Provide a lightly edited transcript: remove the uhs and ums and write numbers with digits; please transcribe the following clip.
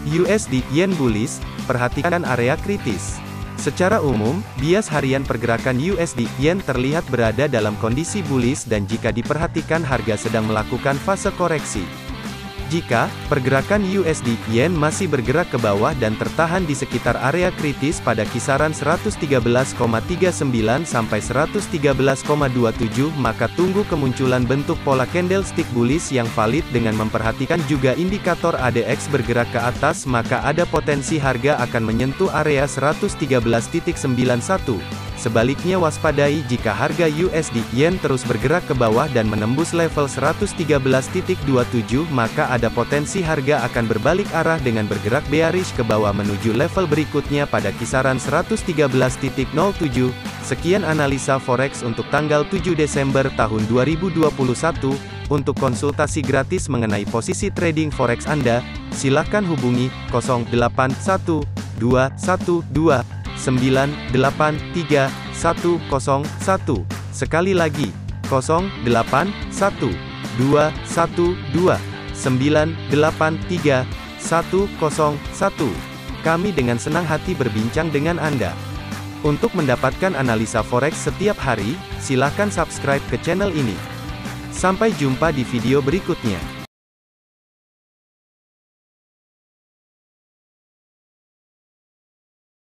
USD Yen bullish, perhatikan area kritis. Secara umum, bias harian pergerakan USD Yen terlihat berada dalam kondisi bullish dan jika diperhatikan harga sedang melakukan fase koreksi. Jika pergerakan USD Yen masih bergerak ke bawah dan tertahan di sekitar area kritis pada kisaran 113,39 sampai 113,27, maka tunggu kemunculan bentuk pola candlestick bullish yang valid dengan memperhatikan juga indikator ADX bergerak ke atas, maka ada potensi harga akan menyentuh area 113.91. Sebaliknya waspadai jika harga USD Yen terus bergerak ke bawah dan menembus level 113.27, maka ada potensi harga akan berbalik arah dengan bergerak bearish ke bawah menuju level berikutnya pada kisaran 113.07. Sekian analisa forex untuk tanggal 7 Desember tahun 2021. Untuk konsultasi gratis mengenai posisi trading forex Anda, silakan hubungi 081212983101. Sekali lagi, 081212983101. Kami dengan senang hati berbincang dengan Anda. Untuk mendapatkan analisa forex setiap hari, silakan subscribe ke channel ini. Sampai jumpa di video berikutnya.